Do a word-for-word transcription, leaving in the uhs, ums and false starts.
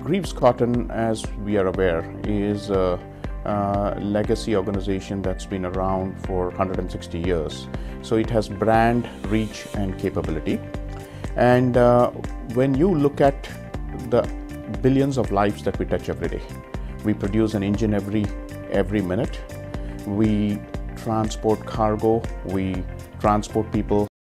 Greaves Cotton, as we are aware, is a, a legacy organization that's been around for one hundred sixty years. So it has brand, reach, and capability. And uh, when you look at the billions of lives that we touch every day, we produce an engine every every minute. We transport cargo. We transport people.